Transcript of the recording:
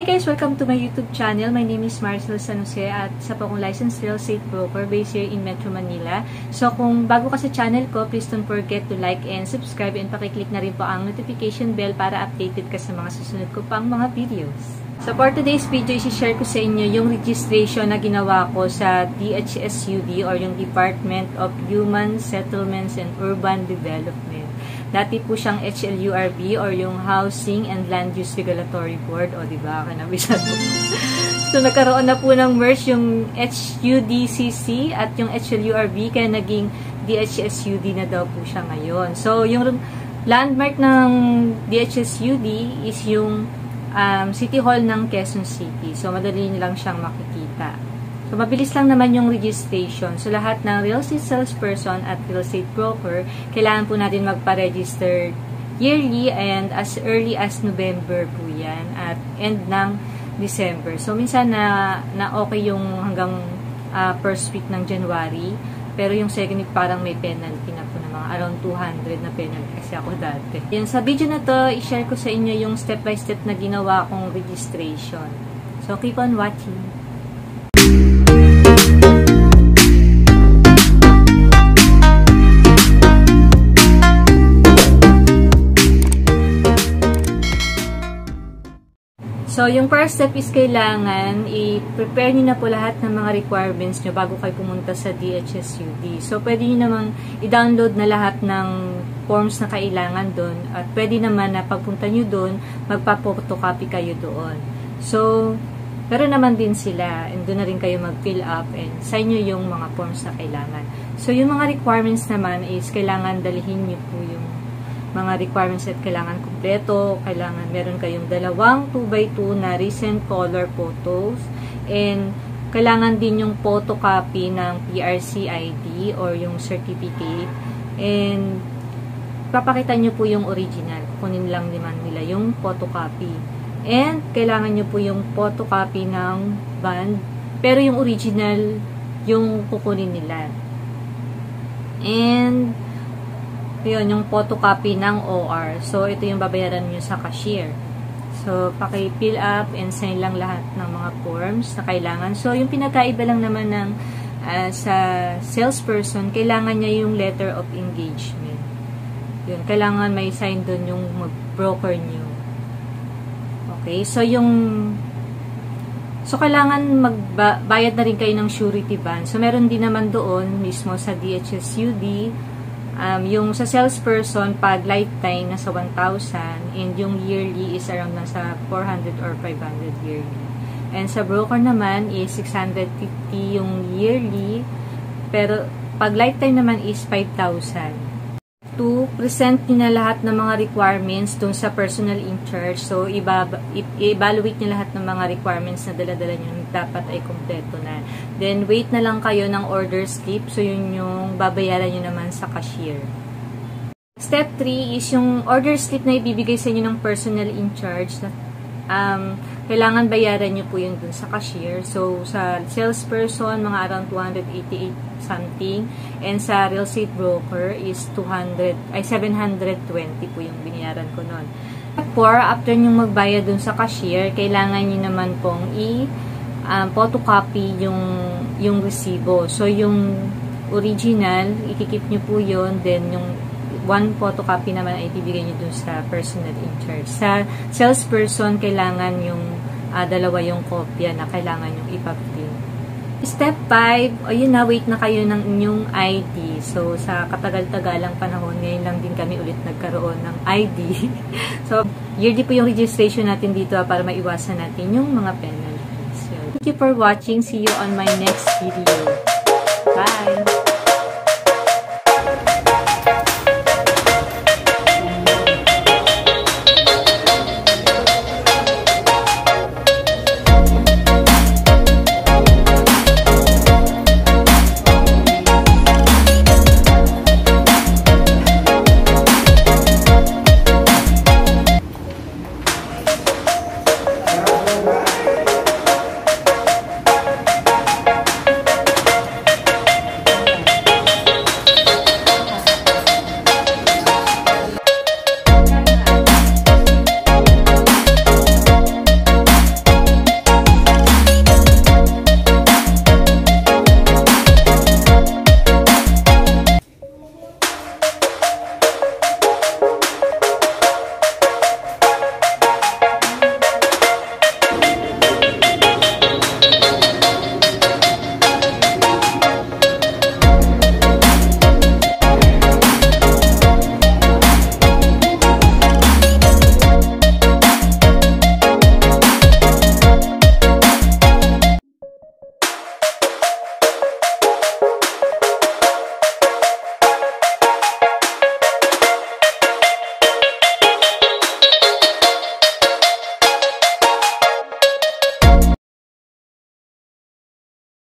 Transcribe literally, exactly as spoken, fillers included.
guys! Welcome to my YouTube channel. My name is Maricel San Jose at isa po akong licensed real estate broker based here in Metro Manila. So kung bago ka sa channel ko, please don't forget to like and subscribe and pakiclick na rin po ang notification bell para updated ka sa mga susunod ko pang mga videos. So for today's video, isi-share ko sa inyo yung registration na ginawa ko sa D H S U D or yung Department of Human Settlements and Urban Development. Dati po siyang H L U R B or yung Housing and Land Use Regulatory Board. O, diba? Kanabisa po. So, nagkaroon na po ng merge yung H U D C C at yung H L U R B kaya naging D H S U D na daw po siya ngayon. So, yung landmark ng D H S U D is yung um, City Hall ng Quezon City. So, madali nyo lang siyang makikita. So, mabilis lang naman yung registration. So, lahat ng real estate salesperson at real estate broker, kailangan po natin magpa-register yearly and as early as November po yan at end ng December. So, minsan na, na okay yung hanggang uh, first week ng January, pero yung second week parang may penalty na po na mga around two hundred na penalty kasi ako dati. Yan, sa video na to, i-share ko sa inyo yung step-by-step na ginawa kong registration. So, keep on watching. So, yung first step is kailangan i-prepare nyo na po lahat ng mga requirements nyo bago kayo pumunta sa D H S U D. So, pwede nyo naman i-download na lahat ng forms na kailangan doon. At pwede naman na pagpunta nyo doon, magpa-photocopy kayo doon. So, pero naman din sila. And doon na rin kayo mag-fill up and sign nyo yung mga forms na kailangan. So, yung mga requirements naman is kailangan dalhin nyo po yung mga requirements at kailangan kumpleto, kailangan meron kayong dalawang two by two na recent color photos, and kailangan din yung photocopy ng P R C I D or yung certificate, and papakita nyo po yung original, kunin lang naman nila yung photocopy, and kailangan nyo po yung photocopy ng bond, pero yung original yung kukunin nila, and yun, yung photocopy ng O R. So, ito yung babayaran nyo sa cashier. So, paki-fill up and sign lang lahat ng mga forms na kailangan. So, yung pinakaiba lang naman ng uh, sa salesperson, kailangan niya yung letter of engagement. Yun, kailangan may sign dun yung broker nyo. Okay, so yung so, kailangan magbayad na rin kayo ng surety bond. So, meron din naman doon mismo sa D H S U D. Um, yung sa salesperson, pag lifetime, nasa one thousand, and yung yearly is around nasa four hundred or five hundred yearly. And sa broker naman is six hundred fifty yung yearly, pero pag lifetime naman is five thousand. To present nyo na lahat ng mga requirements dun sa personal in charge. So, i-evaluate nyo lahat ng mga requirements na dala-dala nyo dapat ay kompleto na. Then, wait na lang kayo ng order slip. So, yun yung babayaran nyo naman sa cashier. Step three is yung order slip na ibibigay sa inyo ng personal in charge. Um, kailangan bayaran nyo po yun dun sa cashier. So, sa salesperson, mga around two hundred eighty-eight something. And sa real estate broker is two hundred, ay seven hundred twenty po yung binayaran ko nun. Four, after nyo magbayad dun sa cashier, kailangan nyo naman pong i- um, photocopy yung, yung resibo. So, yung original, ikikip nyo po yun. Then, yung one photocopy naman ay ibibigay nyo dun sa personal in charge. Sa salesperson, kailangan yung uh, dalawa yung kopya na kailangan yung ipa-print. Step five, ayun na, wait na kayo ng inyong I D. So, sa katagal-tagalang panahon, ngayon lang din kami ulit nagkaroon ng I D. So, yearly po yung registration natin dito para maiwasan natin yung mga penalties. So, thank you for watching. See you on my next video. Bye!